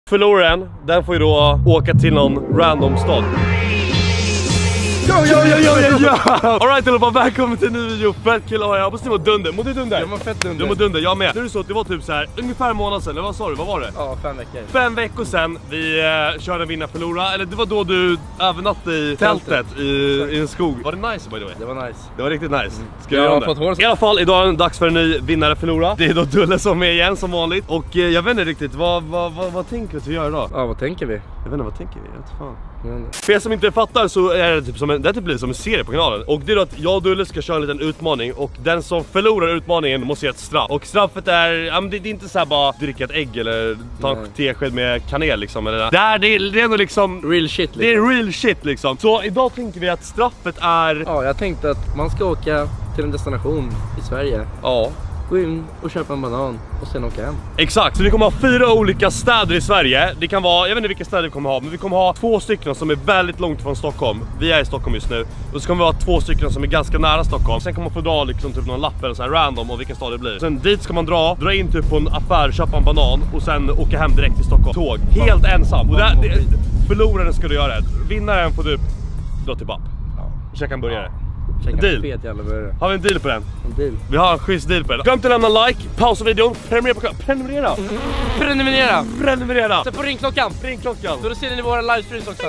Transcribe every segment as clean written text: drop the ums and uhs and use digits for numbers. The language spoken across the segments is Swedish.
Förloraren, den får ju då åka till någon random stad. Ja! Alright allihopa, välkommen till en ny video. Fett kul har jag. Hoppas ni var dunder. Mår du dunder? Jag mår fett dunder. Du mår dunder, jag med. Nu är det så att det var typ så här ungefär en månad sedan, eller vad sa du? Vad var det? Ja, 5 veckor. 5 veckor sedan vi körde vinna förlora. Eller det var då du övernattade i tältet i en skog. Var det nice by the way? Det var nice. Det var riktigt nice. Ska jag göra har det? fått hår. I alla fall, idag är det dags för en ny vinnare förlora. Det är då Dulle som är igen som vanligt. Och jag vet inte riktigt, vad tänker vi att vi gör idag? Ja, vad tänker vi? Jag vet inte, vad tänker vi? Jag vet fan. För er som inte fattar så är det typ som en, det typ blir som en serie på kanalen. Och det är då att jag och Dulle ska köra en liten utmaning. Och den som förlorar utmaningen måste ge ett straff. Och straffet är, ja men det är inte så här bara dricka ett ägg eller ta en tesked med kanel liksom eller det är ändå liksom real shit liksom. Det är real shit liksom. Så idag tänker vi att straffet är... Ja, jag tänkte att man ska åka till en destination i Sverige. Ja. Gå in och köpa en banan och sen åka hem. Exakt, så vi kommer ha 4 olika städer i Sverige. Det kan vara, jag vet inte vilka städer vi kommer ha, men vi kommer ha 2 stycken som är väldigt långt från Stockholm. Vi är i Stockholm just nu. Och så kommer vi ha 2 stycken som är ganska nära Stockholm. Sen kommer man få dra liksom typ någon lapp eller så här random och vilken stad det blir. Sen dit ska man dra in typ på en affär, köpa en banan och sen åka hem direkt till Stockholm. Tåg, helt ensam. Och förloraren ska du göra det. Vinnaren får du dra till BAP. Käka en burgare. Deal. Fet jävla burgare. Har vi en deal på den? En deal. Vi har en schysst deal på den. Glöm inte att lämna like, pausa videon, prenumerera. Prenumerera. Sätt på ringklockan. Då ser ni våra livestreams också.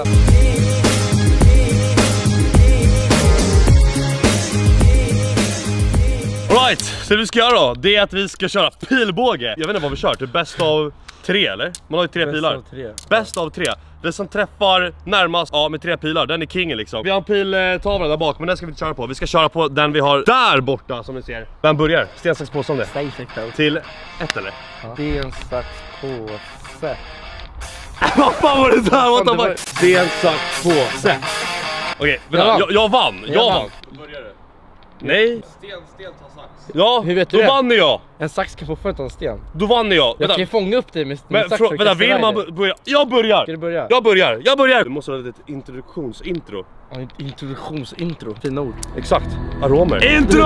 Alright, så det vi ska göra då, det är att vi ska köra pilbåge. Jag vet inte vad vi kör, det är bäst av 3 eller? Man har ju 3 pilar. Bäst av 3. Det som träffar närmast, ja med 3 pilar, den är kingen liksom. Vi har en piltavla där bak, men den ska vi inte köra på. Vi ska köra på den vi har där borta som ni ser. Vem börjar? Sten, sax, påse om det. Till 1 eller? Sten, sax, påse. Vad fan var det där? Sten, sax, påse. Okej, jag vann. Börjar du? Nej. Sten, ta sax. Ja, hur vet du då det? vann jag. En sax kan fortfarande ta en sten. Då vann jag. Jag kan ju fånga upp dig med men sax. vänta, vill man börja? Jag börjar. Ska du börja? Jag börjar. Du måste ha ett introduktionsintro. Ja, introduktionsintro. Fina ord. Exakt. Aromer. Intro!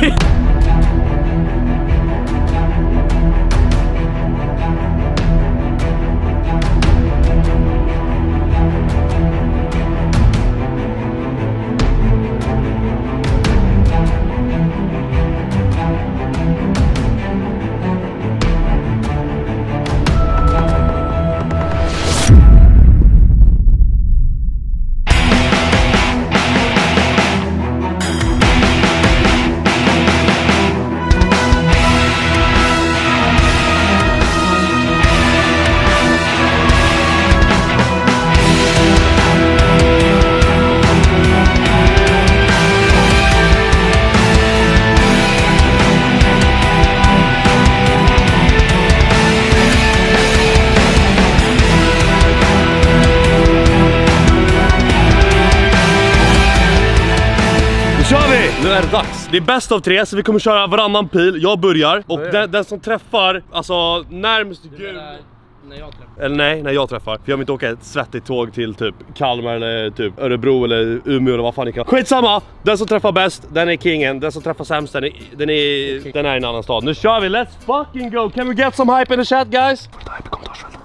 Nu är det dags. Det är bäst av 3 så vi kommer köra varannan pil. Jag börjar och den som träffar, alltså närmast gul. När jag träffar. Eller nej, när jag träffar. För jag vill inte åka ett svettigt tåg till typ Kalmar eller typ Örebro eller Umeå eller vad fan ni kan. Skitsamma, den som träffar bäst, den är kingen. Den som träffar sämst, den är i en annan stad. Nu kör vi, let's fucking go. Can we get some hype in the chat guys? Hype i kommentarsfältet.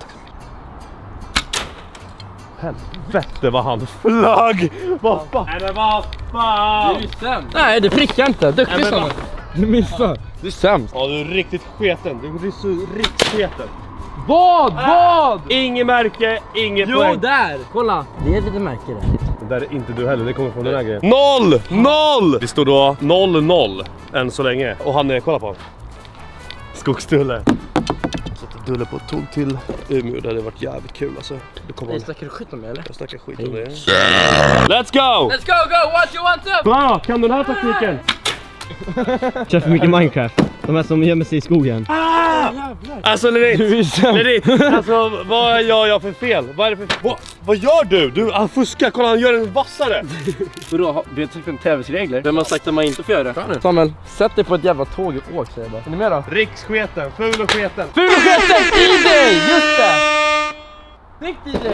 Helvete vad han flagg! Vad fan? Nej men vad fan? Du är sämst. Nej, det prickar inte. Duktig sån. Du missar. Du är sämst. Ja, du är riktigt sketen. Du är så riktigt sketen. Vad? Inget märke, inget poäng. Jo, där. Kolla. Det är lite märke där. Det där är inte du heller, det kommer från den här grejen. 0! Det står då 0-0 än så länge. Och han, kolla på honom. Skogstulle. Dulle på ett tåg till Umeå, det hade varit jävligt kul alltså. Nej, snackar du skit om mig eller? Jag snackar skit om det. Let's go! Let's go, what you want to? Bra, kan du den här taktiken? Kör för mycket Minecraft. De här som gömmer sig i skogen. Alltså Lerit, alltså vad gör jag för fel? Vad är det för... Vad gör du? Han fuskar, kolla han gör en vassare. Bro, vi har sagt en tävlingsregler. Vem har sagt att man inte får göra det? Samuel, sätt dig på ett jävla tåg och åk, säger jag bara. Är ni med då? Rikssketen, ful och sketen. Ful och sketen, DJ! Just det! Snyggt DJ!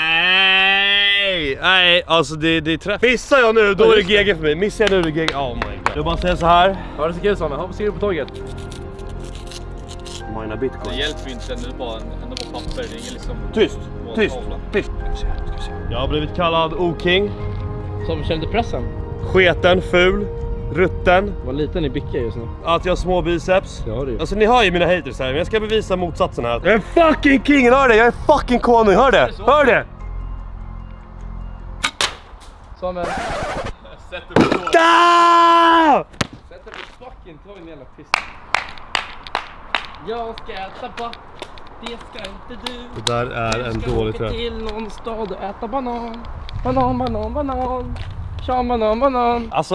Nej, alltså det är träff. Missar jag nu, då är det GG för mig. Missar jag nu, det är GG. Oh my god. Jag bara säger så här. Ja, det är så kul Samuel, hoppas du på tåget. mina bitcoins. Det hjälper ju inte nu bara ändå på papper. Det är ingen liksom... Tyst! Tyst! Jag har blivit kallad O-King. Som kände pressen. Sketen, ful, rutten. Var liten i bicka just nu. Att jag har små biceps. Ja, det är. Alltså ni hör ju mina haters här, men jag ska bevisa motsatsen här. Jag är fucking king, hör det? Jag är fucking konung, hör det? Hör det? Samuel. Sätt dig på tåg. Sätt dig på fucking tåg, en jävla piss. Jag ska äta på. Det ska inte du. Det där är en dålig trä. till någon stad och äta banan. Banan. Tja, banan. Alltså...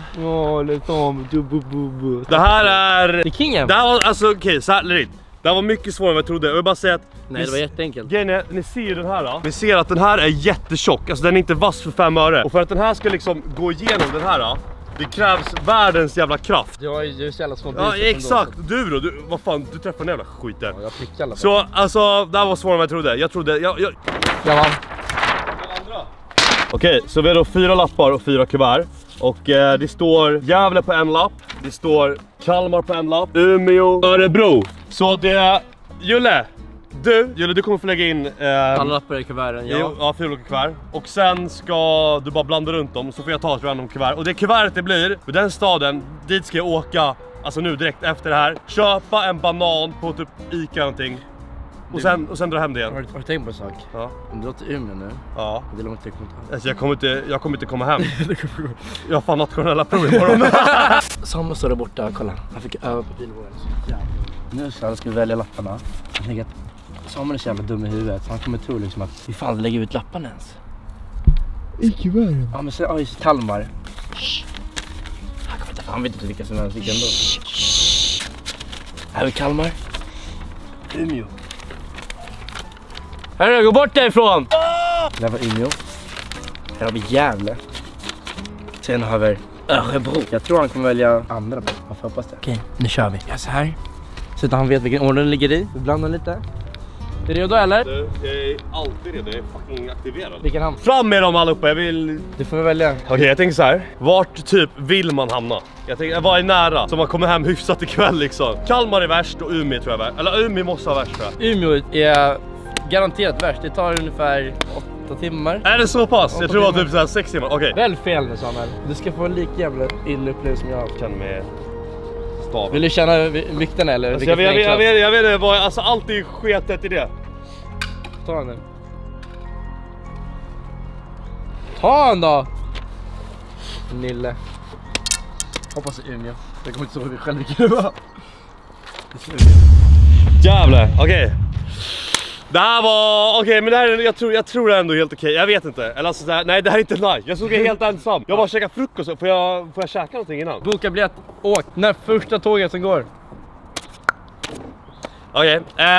Det Det här är... kingen. Det här var, alltså okej, så här, det här var mycket svårare än vad jag trodde. Jag vill bara säga att... Nej, det var jätteenkelt. Grejen är, ni ser ju den här då. Vi ser att den här är jättetjock. Alltså den är inte vass för 5 öre. Och för att den här ska liksom gå igenom den här då, det krävs världens jävla kraft. Jag är så jävla små Ja, exakt. Du då, vad fan, du träffar den jävla skiten. Ja, jag prickar alla. Så alltså, det här var svårare än vad jag trodde. Jag trodde, Jag vann. Okej, så vi har då 4 lappar och 4 kuvert. Och det står Gävle på en lapp. Det står Kalmar på en lapp. Umeå, Örebro. Så det är Julle, du kommer få lägga in Alla lappar i kuverten, ja. Ja, 4 olika kuvert. Och sen ska du bara blanda runt dem, så får jag ta ett random kuvert. Och det kuvertet det blir, för den staden, dit ska jag åka. Alltså nu direkt efter det här. Köpa en banan på typ Ica någonting. Och sen dra hem det igen. Har du tänkt på en sak? Ja. Om du låter Umeå nu, Ja. det är långt till Alltså jag kommer inte komma hem. Jag har fan nationella prov imorgon. Samuel står där borta, kolla. Han fick öva på bilvården. Nu så ska vi välja lapparna. Jag tänker att Samuel är så jävla dum i huvudet. Så han kommer tro liksom att vi fan lägger ut lapparna ens. I kuverten? Ja, men så just Kalmar. Han vet inte vilka som helst, vilka ändå. Här är vi Kalmar. Umeå. Hörru, gå bort därifrån! Där var Umeå. Här har vi Gävle. Sen har vi Örebro. Jag tror han kommer välja andra på. Jag får hoppas det. Okej, nu kör vi. Jag så här. Så att han vet vilken ordning den ligger i. Vi blandar lite. Är du redo eller? Jag är alltid redo, jag är fucking aktiverad. Vilken hamn? Fram med dem allihopa, jag vill... Du får välja. Okej, jag tänker så här. Vart typ vill man hamna? Jag tänker, vad är nära? Så man kommer hem hyfsat ikväll liksom. Kalmar är värst och Umeå tror jag är värst. Eller Umeå måste vara värst tror jag. Umeå är garanterat värst. Det tar ungefär 8 timmar. Är det så pass? Jag tror det var typ så här 6 timmar. Okej. Väl fel nu Samuel. Du ska få en lika jävla illa upplevelse som jag har. Kan med staven. Vill du känna vikten eller? Alltså, jag vet inte vad, alltså allt är sketet i det. Ta den nu. Ta den då! Nille. Hoppas i Umeå. Jag kommer inte ihåg själv vilken det var. Jävlar, okej. Det här var, okej, men det här är, jag tror det är ändå helt okej. Jag vet inte. Eller alltså, nej det här är inte nice. Jag såg helt ensam. Jag bara käka frukost. Får jag käka någonting innan? Boka biljett, åk. När första tåget som går. Okej.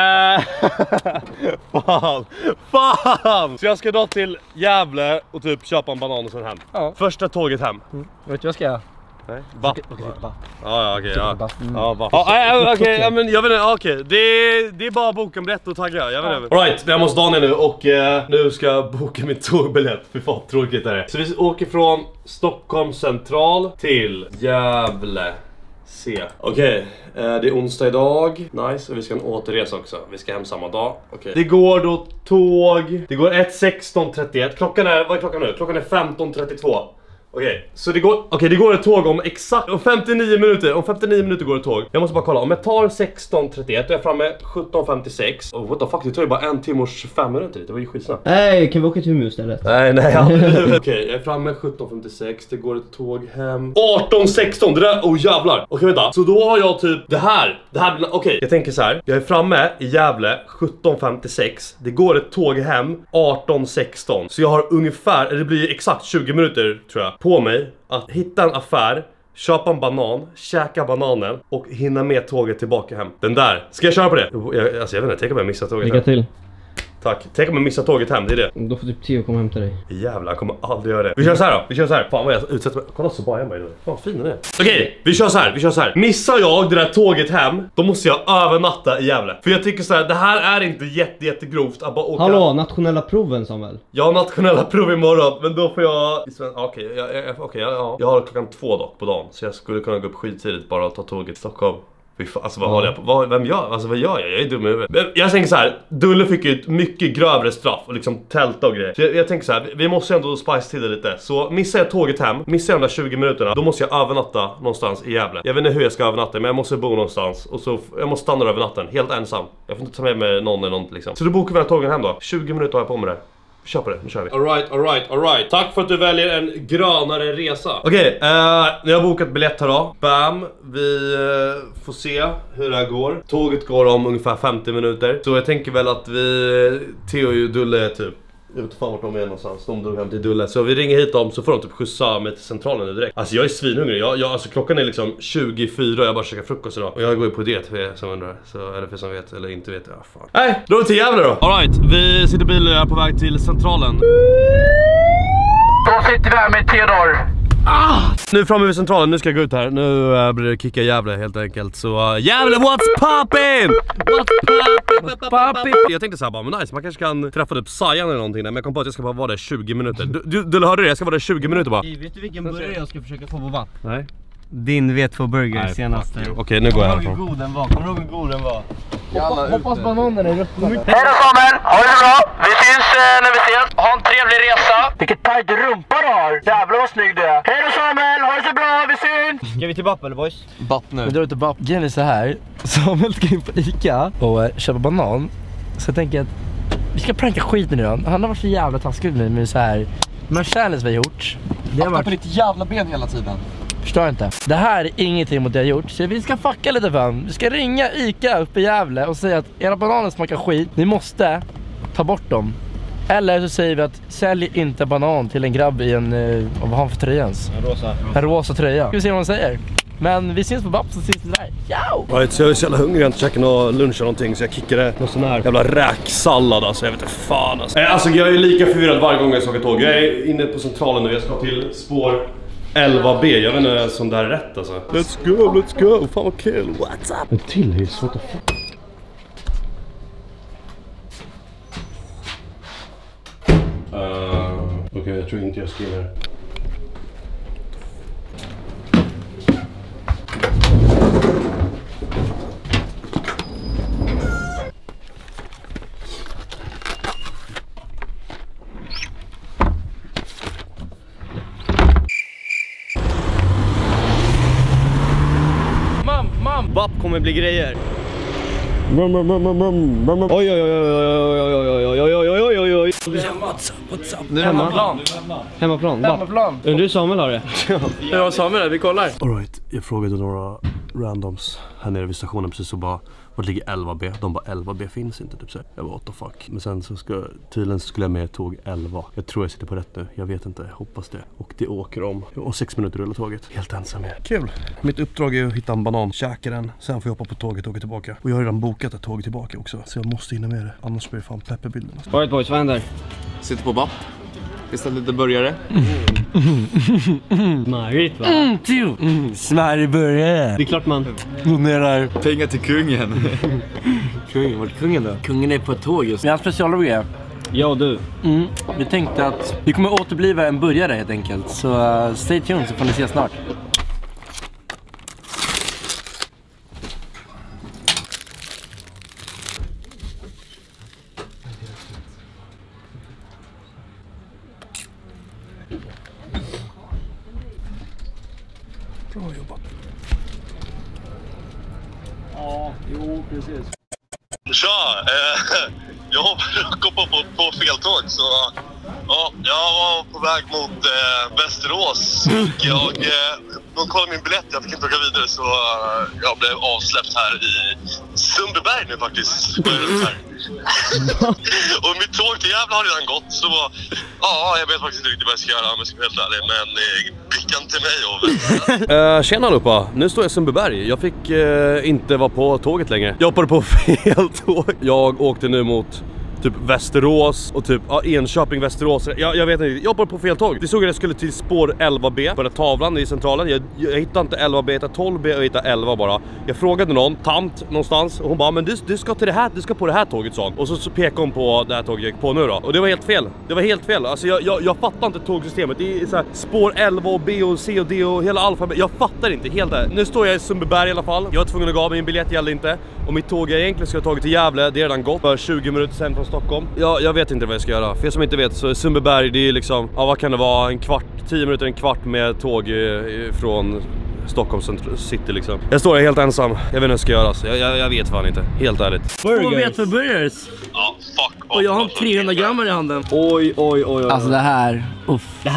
Fan. Så jag ska dra till Gävle och typ köpa en banan och sen hem. Ja. Första tåget hem. Vet du vad jag ska göra? Nej. Va? Ja, okej. Ja, Ja. okej. Ja, men jag vet inte. Okej. Det är bara boka en biljett och tagga. Jag vet inte. All right, vi är hos Daniel nu och nu ska jag boka min tågbiljett. Fy fan, tråkigt är det. Så vi åker från Stockholm central till Gävle. Okej, det är onsdag idag. Nice, och vi ska en återresa också. Vi ska hem samma dag. Okej. Det går då tåg. Det går 1:16:31. Klockan är, vad är klockan nu? Klockan är 15:32. Okej, så det går ett tåg om exakt om 59 minuter. Om 59 minuter går ett tåg. Jag måste bara kolla. Om jag tar 16:31 då är jag framme 17:56. Oh, what the fuck, det tar ju bara 1 timme och 25 minuter. Det var ju skitsnabbt. Nej, kan vi åka till Umeå istället? Nej, Okej, jag är framme 17:56. Det går ett tåg hem 18:16. Det där, jävlar. Okej, vänta. Så då har jag typ det här okej, jag tänker så här. Jag är framme i Gävle 17:56. Det går ett tåg hem 18:16. Så jag har ungefär, det blir exakt 20 minuter tror jag, på mig att hitta en affär, köpa en banan, käka bananen och hinna med tåget tillbaka hem. Den där, ska jag köra på det? Jag vet inte, tänk om jag missar tåget. Lycka till. Tack, tänk om jag missar tåget hem, det är det. Då får typ Theo komma hem till dig. Jävlar, jag kommer aldrig göra det. Vi kör så här då, vi kör så här. Fan vad jag utsätter mig. Kolla så bara jag mig då. Fan fin den är. Okej, vi kör så här. Missar jag det där tåget hem, då måste jag övernatta i Gävle. För jag tycker så här, det här är inte jättegrovt att bara åka. Hallå, nationella proven Samuel. Jag har nationella prov imorgon, men då får jag... Jag har klockan 2 dock på dagen. Så jag skulle kunna gå upp skittidigt bara och ta tåget till Stockholm. Alltså vad håller jag på? Vem gör? Alltså vad gör jag? Jag är dum i huvudet. Jag tänker så här, Dulle fick ju ett mycket grövre straff och liksom tälta och grejer. Så jag tänker så här, vi måste ändå spice till det lite. Så missar jag tåget hem, missar jag de där 20 minuterna, då måste jag övernatta någonstans i Gävle. Jag vet inte hur jag ska övernatta, men jag måste bo någonstans. Och så, jag måste stanna över natten, helt ensam. Jag får inte ta med mig någon eller något liksom. Så då bokar vi den tågen hem då. 20 minuter har jag på mig där. Kör på det, nu kör vi. Alright. Tack för att du väljer en grönare resa. Okej, jag har bokat biljett här då. Bam, vi får se hur det här går. Tåget går om ungefär 50 minuter. Så jag tänker väl att vi, Theo och Dulle typ, jag vet inte fan vart de är någonstans. De drog hem till Dulle. Så vi ringer hit dem så får de typ skjutsa mig till centralen nu direkt. Alltså jag är svinhungrig. Alltså klockan är liksom 24 och jag bara käkar frukost idag. Och jag går ju på det för er som undrar. Så är det för som vet eller inte vet. Ja, fan. Nej, då är vi till Gävle då. Alright, vi sitter i bilen och är på väg till centralen. Då sitter vi här med Theodor. Nu är framme vid centralen, nu ska jag gå ut här. Nu blir det kicka Gävle helt enkelt. Så Gävle, what's poppin'? What's poppin'? Jag tänkte såhär bara, men nice, man kanske kan träffa typ Sajan eller någonting där. Men jag kom på att jag ska bara vara där 20 minuter. Du hörde det, jag ska vara där 20 minuter bara. Vet du vilken burgare jag ska försöka få på vatt? Nej. Din V2-burger senaste. Okej, nu går jag härifrån. Kommer du ihåg hur god den var? Hoppas bananen är ruttna. Hej då Samuel, ha det bra. Vi syns när vi ses. Ha en trevlig resa. Vilket tajt rumpa du har. Jävlar vad snygg du är. Hej då Samuel, ha det så bra, vi syns. Ska vi till Bapp eller boys? Bapp nu. Vi drar ut till Bapp. Grejen är så här. Samuel ska in på Ica och köpa banan. Så jag tänker att vi ska pranka skiten nu då. Han har varit så jävla taskig nu med så här. Men challenge vi har gjort. Det har varit på ditt jävla ben hela tiden. Förstår inte. Det här är ingenting mot det jag gjort. Så vi ska fucka lite för honom. Vi ska ringa Ica uppe i Gävle och säga att era bananer smakar skit. Ni måste ta bort dem. Eller så säger vi att sälj inte banan till en grabb i en, vad har han för tröja ens? En rosa tröja. Ska vi se vad han säger. Men vi syns på Bapp så syns vi där. Ciao! Right, så jag är så jävla hungrig, jag har inte käkat någon lunch eller någonting. Så jag kickade någon sån här jävla räksallad alltså, jag vet inte fan alltså. Alltså jag är lika förvirrad varje gång jag åker tåg. Jag är inne på centralen nu, jag ska till spår 11B, jag vet inte som det här är rätt alltså. Let's go, fan vad kul, what's up? En till hiss, what the fuck? Okej, jag tror inte jag ska in här. Bapp kommer bli grejer. Oj. What's up? Nu är hemmaplan. Hemmaplan. Du Samuel har det. Ja, Samuel, vi kollar. Alright, jag frågade några randoms här nere vid stationen precis så bara, vart ligger 11B? De bara 11B finns inte typ så. Jag bara what the fuck. Men sen så tydligen skulle jag med tåg 11. Jag tror jag sitter på rätt nu. Jag vet inte, hoppas det. Och det åker om. Och 6 minuter rullar tåget. Helt ensam här. Kul. Mitt uppdrag är att hitta en banan, käka den. Sen får jag hoppa på tåget och åka tillbaka. Och jag har redan bokat ett tåg tillbaka också. Så jag måste hinna med det. Annars blir det fan pepperbilden. Alright boys, vad händer? Sitter på Bapp. Istället lite burgare. Smarrigt va? Smarrig burgare. Det är klart man donerar Pengar till kungen. kungen. Vart är kungen då? Kungen är på ett tåg just. Vi har en specialburgare. Jag och du. Vi tänkte att vi kommer återbliva en burgare helt enkelt. Så stay tuned så får ni se snart. Bra jobbat. Ja, jo precis. Tja, jag hoppade på fel tåg så ja, jag var på väg mot Västerås. De kollade min biljett, jag fick inte åka vidare så jag blev avsläppt här i Sundbyberg nu faktiskt. Och mitt tåg till Gävle har redan gått så ja, jag vet faktiskt inte riktigt vad jag ska göra om jag ska vara helt ärlig, men blicka inte mig och tjena allihopa, nu står jag i Sundbyberg. Jag fick inte vara på tåget längre. Jag hoppade på fel tåg. Jag åkte nu mot typ Västerås och typ Enköping, Västerås. Jag vet inte, jag hoppade på fel tåg. Det såg att jag skulle till spår 11B på den tavlan i centralen. Jag hittade inte 11B, jag hittade 12B och jag hittade 11 bara. Jag frågade någon, tant någonstans, och hon bara, men du ska till det här, du ska på det här tåget, sa hon. Och så pekade hon på det här tåget jag gick på nu då. Och det var helt fel. Det var helt fel. Alltså jag fattar inte tågsystemet. Det är så här, spår 11 och B och C och D och hela alfabet. Jag fattar inte helt det. Nu står jag i Sundbyberg i alla fall. Jag var tvungen att gå av, min biljett gällde inte. Och mitt tåg jag egentligen ska ha tagit till Gävle, det är redan gått för 20 minuter sedan från Stockholm. Jag vet inte vad jag ska göra. För er som inte vet så är Sundbyberg, det är liksom, vad kan det vara, en kvart, 10 minuter, en kvart med tåg från Stockholm city liksom. Jag står här helt ensam. Jag vet inte vad jag ska göra. Så jag vet fan inte. Helt ärligt. Vad vet för burgers? Ja, fuck. Och jag har 300 gram i handen. Oj. Alltså det här. Uff. Det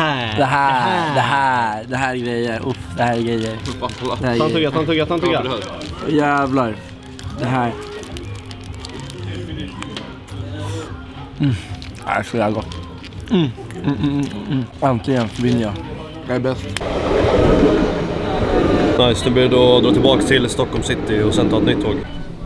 här är grejer. Uff, det här är grejer. Han tugga. Jävlar. Det här. Det är så jävla gott. Äntligen vinner jag. Jag är bäst. Nice, nu blir det då dra tillbaka till Stockholm city och sen ta ett nytt tåg.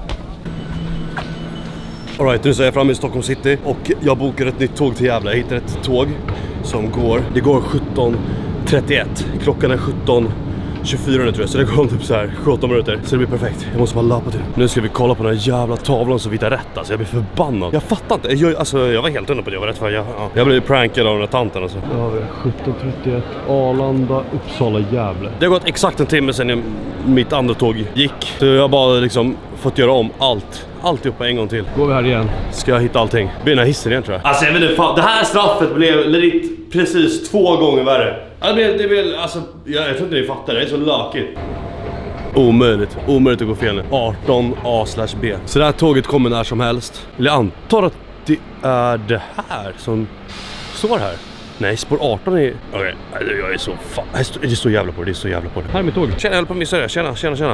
Alright, nu så är jag framme i Stockholm city och jag bokar ett nytt tåg till Gävle. Jag hittar ett tåg som går, det går 17:31. Klockan är 17:24 nu tror jag, så det går typ så här 17 minuter. Så det blir perfekt, jag måste bara lappa till. Nu ska vi kolla på den här jävla tavlan så vi hittar rätt, alltså jag blir förbannad. Jag fattar inte, jag var helt hundra på det, jag var rätt för jag blev prankad av den här tanten alltså. Ja, vi har 17:31, Arlanda, Uppsala, Gävle. Det har gått exakt en timme sedan mitt andra tåg gick. Så jag har bara liksom fått göra om allt upp en gång till. Går vi här igen. Ska jag hitta allting. Det blir den här hissen igen tror jag. Alltså jag vet inte, fan, det här straffet blev legit precis 2 gånger värre. Det blev alltså, jag tror inte ni fattar, det är så lökigt. Omöjligt att gå fel nu. 18A/B. Så det här tåget kommer när som helst. Jag antar att det är det här som står här. Nej, spår 18 är... Okej, jag är så fan... Det är så jävla på det, Här är mitt tåg. Tjena, jag håller på att missa det. Tjena.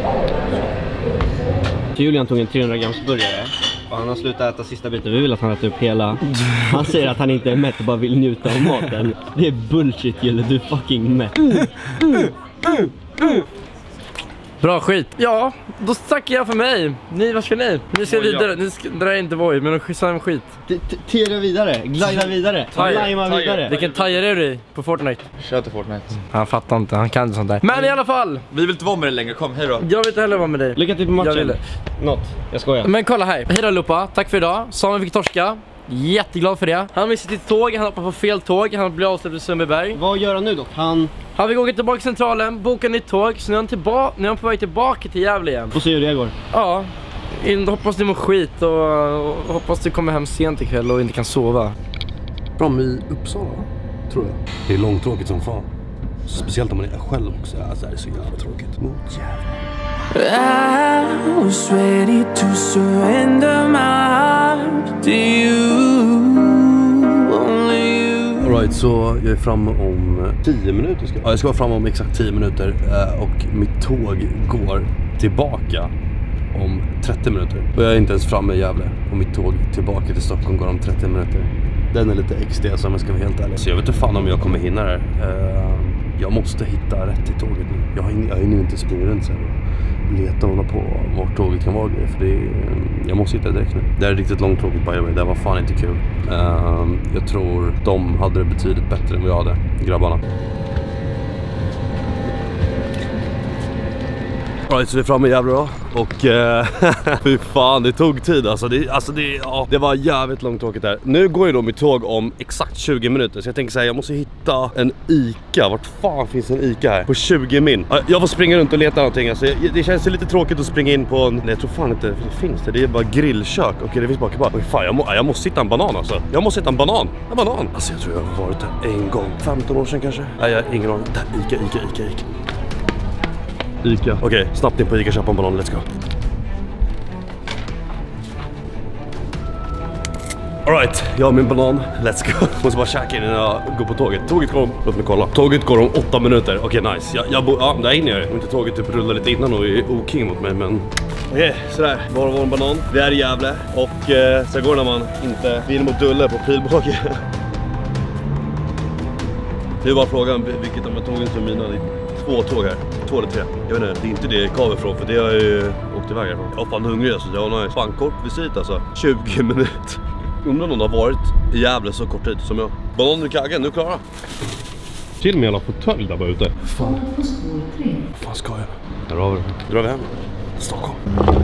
Julian tog en 300 grams burgare och han har slutat äta sista biten. Vi vill att han äter upp hela. Han säger att han inte är mätt och bara vill njuta av maten. Det är bullshit, Julle. Du är fucking mätt. Bra skit. Ja, då tackar jag för mig. Vad ska ni? Ni ska vidare. Ni ska dra inte Voi, men de skit. Tira vidare, glida vidare, lima vidare. Vilken tajer är du i på Fortnite? Kör till Fortnite. Han fattar inte, han kan inte sånt där. Men i alla fall. Vi vill inte vara med dig längre, kom, hej då. Jag vill inte heller vara med dig. Lycka till på matchen. Jag skojar. Men kolla här. Hej då Lupa, tack för idag. Samuel fick torska. Jätteglad för det. Han missade sitt tåg, han hoppade på fel tåg. Han blev avsläppt i Sundbyberg. Vad gör han nu då? Han fick åka tillbaka till centralen, boka nytt tåg. Så nu är han på väg tillbaka till Gävle igen. Och se hur det går. Ja, hoppas du mår skit och hoppas du kommer hem sent ikväll och inte kan sova. Fram i Uppsala, tror jag. Det är långtråkigt som fan. Speciellt om man är själv också. Alltså, det är så jävla tråkigt. I was ready to surrender my heart to you, only you. Alright, så jag är framme om 10 minuter. Jag ska vara framme om exakt 10 minuter. Och mitt tåg går tillbaka om 30 minuter. Och jag är inte ens framme i Gävle. Och mitt tåg tillbaka till Stockholm går om 30 minuter. Den är lite extra som jag ska vara helt ärlig. Så jag vet inte fan om jag kommer hinna där. Jag måste hitta rätt i tåget nu. Jag hinner inte springa runt så här och leta och hålla på vart tåget kan vara. För det är, jag måste hitta direkt nu. Det är riktigt långtråkigt by the way. Det var fan inte kul. Jag tror de hade det betydligt bättre än vad jag hade, grabbarna. Alright, så vi är framme i Gävle då. Och fy fan, det tog tid alltså. Det var jävligt långt tråkigt där. Nu går ju då mitt tåg om exakt 20 minuter. Så jag tänker säga, jag måste hitta en Ica. Vart fan finns en Ica här? På 20 min. Jag får springa runt och leta någonting alltså. Det känns lite tråkigt att springa in på en... Nej, jag tror fan inte det finns det. Det är bara grillkök. Okej, det finns bara kebab. Fan, jag måste hitta en banan alltså. Jag måste hitta en banan. En banan. Alltså jag tror jag har varit där en gång. 15 år sedan kanske. Nej, jag har ingen aning. Där, Ica. Okej, snabbt in på Ica, köpa en banan, let's go. Alright, jag har min banan, let's go. Måste bara käka innan jag går på tåget. Låt mig kolla. Tåget går om 8 minuter, okej nice. Där hinner jag. Inte tåget typ rullar lite innan och är okej mot mig, men... Okej, sådär. Bara var en banan. Vi är i Gävle och så går när man inte vill mot dulle på pilbåge. Det är bara frågan vilket av de tågen som mina... 2 tåg här, 2 eller 3. Jag vet inte, det är inte det jag kommer ifrån för det har jag ju åkt iväg härifrån. Jag är fan hungrig alltså, jag har en fan kort visit alltså. 20 minuter. Undrar om någon har varit i Gävle så kort tid som jag. Bananer i kaggen, nu klara. Till med alla fåtölj där bara ute. Fan. Fan ska jag? Här har vi det. Drar vi hem. Stockholm.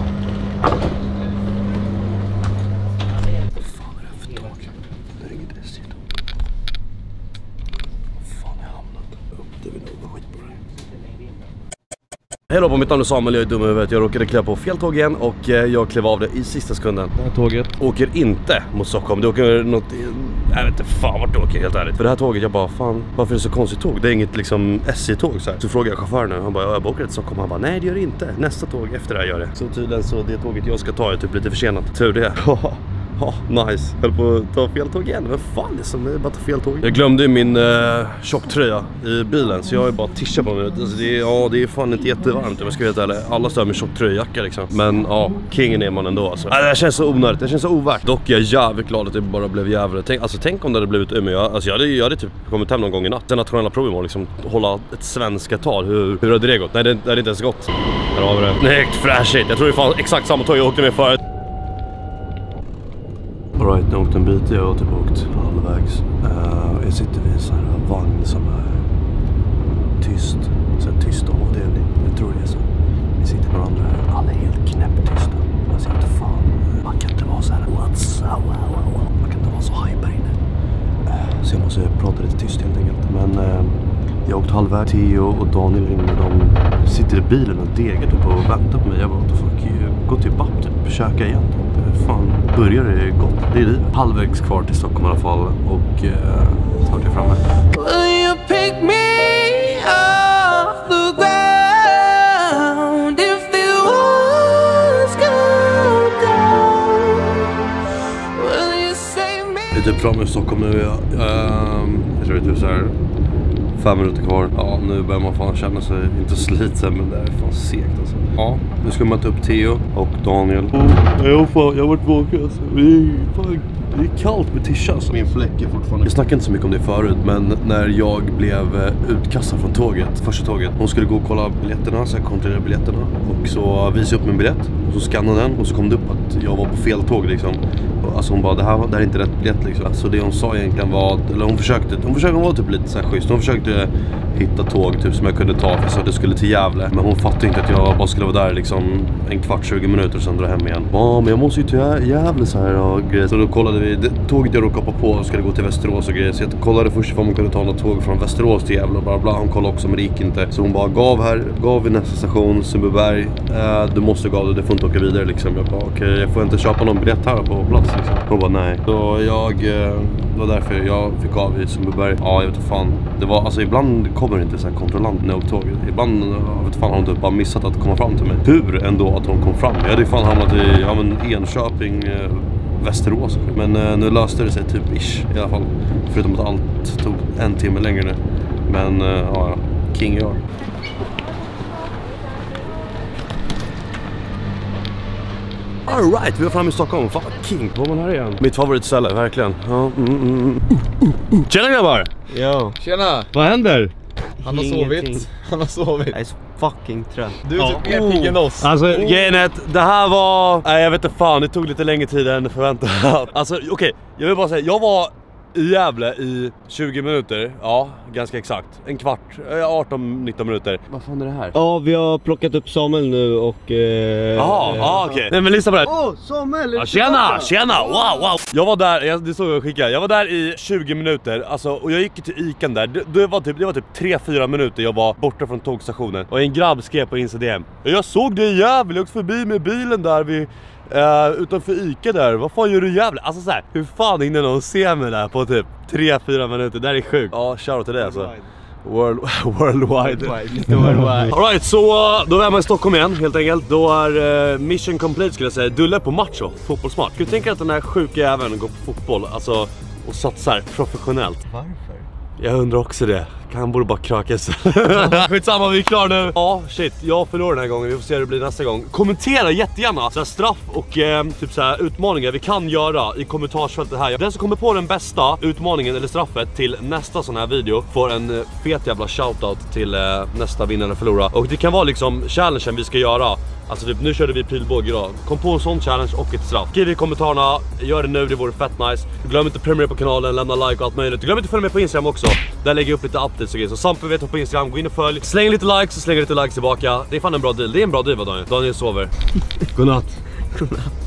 Hej då, på mitt namn är Samuel, jag är dum i huvudet. Jag råkade kliva på fel tåg igen och jag klev av det i sista sekunden. Det här tåget åker inte mot Stockholm. Det åker något, jag vet inte fan vart det åker helt ärligt. För det här tåget, jag bara fan, varför är det så konstigt tåg? Det är inget liksom SJ-tåg så här. Så frågar jag chauffören, han bara, jag åker till Stockholm. Han bara, nej det gör det inte. Nästa tåg efter det här gör det. Så tydligen så det tåget jag ska ta är typ lite försenat. Tur det. Ja, nice. Höll på att ta fel tåg igen. Men fan, det är som bara ta fel tåg. Jag glömde ju min tjocktröja i bilen. Så jag är bara tischa på mig. Alltså, det är fan inte jättevarmt om jag ska veta. Eller alla står med tjocktröjjacka liksom. Men ja, kingen är man ändå alltså. Det känns så onödigt, det känns så ovärt. Dock är jag jävligt glad att det bara blev Gävle. Tänk om det hade blivit Umeå. Alltså jag hade typ kommit hem någon gång i natt. Den nationella proven var liksom hålla ett svenska tal. Hur hade det gått? Nej, det hade inte ens gått. Här har vi det. Nej, fräschigt. Jag tror det är fan exakt samma tåg jag åkte med förut. Alright, jag åkte en bit, jag har typ åkt halvvägs. Jag sitter vid en sån här vagn som är tyst. Så här tyst avdelning, jag tror det är så. Vi sitter med andra här, alla är helt knäpptysta. Alltså inte fan, man kan inte vara så här. Man kan inte vara så hyper inne. Så jag måste prata lite tyst helt enkelt. Men jag åkte halvvägs, Theo och Daniel ringde. De sitter i bilen och degar typ och väntar på mig. Jag bara, what the fuck, gå till BAP typ, käka igen. Fan, börjar det gott. Det är det. Halvvägs kvar till Stockholm i alla fall. Och snart är jag framme. Will you pick me off the ground if the walls go down? Will you save me? Jag är typ framme i Stockholm nu. Jag tror det är typ så här 5 minuter kvar. Ja, nu börjar man fan känna sig inte sliten, men det är fan segt alltså. Ja, nu ska man ta upp Theo och Daniel. Jag har varit vaken alltså. Det är kallt med tischa alltså. Min fläck är fortfarande... Jag snackade inte så mycket om det förut, men när jag blev utkastad från tåget, första tåget. Hon skulle gå och kolla biljetterna, så jag kontrollerade biljetterna. Och så visade jag upp min biljett. Och så skannade den och så kom det upp att jag var på fel tåg liksom. Alltså hon bara, det här är inte rätt biljett liksom. Så det hon sa egentligen var, eller hon försökte vara typ lite så här schysst. Hon försökte hitta tåg typ som jag kunde ta för så att det skulle till Gävle. Men hon fattade inte att jag bara skulle vara där liksom en kvart, 20 minuter och sen dra hem igen. Ja, men jag måste ju till Gävle så här och grejer. Så då kollade vi, tåget jag råkade hoppa på skulle gå till Västerås och grejer. Så jag kollade först om man kunde ta något tåg från Västerås till Gävle och bla bla. Hon kollade också men det gick inte. Så hon bara gav vid nästa station, Sundbyberg. Du måste gå, det får inte åka vidare liksom. Jag bara okej, jag får inte köpa någon biljett här på plats liksom. Hon bara nej. Så det var därför jag fick av i Sundbyberg. Ja, jag vet inte fan. Det var, alltså ibland kommer inte så här kontrollant när jag åker tåget. Ibland, jag vet fan, har hon typ bara missat att komma fram till mig. Hur ändå att hon kom fram? Jag hade ju fan hamnat i Enköping, Västerås. Men nu löste det sig typ ish i alla fall. Förutom att allt tog 1 timme längre nu. Men ja, king jag. Alright, vi var framme i Stockholm. Fan, king på man här igen. Mitt favoritställe, verkligen. Ja, Tjena grabbar! Jo. Tjena! Vad händer? Han har sovit. Han har sovit. Jag är så fucking trött. Du är typ mer pigg än oss. Alltså, grejen är att det här var... Nej, jag vet inte fan, det tog lite längre tid än förväntat. Alltså, okej, jag vill bara säga, jag var i Gävle i 20 minuter. Ja, ganska exakt. En kvart, 18-19 minuter. Vad fan är det här? Ja, vi har plockat upp Samuel nu och... Jaha, okej. Nej, men lyssna på det här. Samuel! Ja, tjena! Wow! Jag var där, det såg jag skicka. Jag var där i 20 minuter, alltså, och jag gick till Ican där. Det var typ 3-4 minuter jag var borta från tågstationen. Och en grabb skrev på Instagram: jag såg det i Gävle, jag åkte förbi med bilen där vid... utanför Ica där, vad fan gör du Gävle? Alltså såhär, hur fan hinner någon se mig där på typ 3-4 minuter? Det där är sjukt. Ja, shoutout till det alltså. Worldwide. Alright, så då är man i Stockholm igen helt enkelt. Då är mission complete skulle jag säga. Dulle på macho, fotbollsmart. Skulle du tänka att den här sjuka jäveln går på fotboll, alltså, och satsar professionellt? Varför? Jag undrar också det. Han borde bara krökas. Skitsamma, vi är klara nu. Ja, shit, jag förlorar den här gången. Vi får se hur det blir nästa gång. Kommentera jättegärna så här straff och typ så här utmaningar vi kan göra i kommentarsfältet här. Den som kommer på den bästa utmaningen eller straffet till nästa sån här video får en fet jävla shoutout till nästa vinnare förlora. Och det kan vara liksom challengen vi ska göra. Alltså typ, nu körde vi pilbåge idag. Kom på en sån challenge och ett straff. Skriv i kommentarerna, gör det nu, det vore fett nice. Glöm inte att prenumerera på kanalen, lämna like och allt möjligt. Glöm inte att följa med på Instagram också. Där lägger jag upp lite updates och grejer. Så Sampe vet på Instagram, gå in och följ. Släng lite likes och släng lite likes tillbaka. Det är fan en bra deal, det är en bra deal va Daniel? Daniel sover. Godnatt. Godnatt.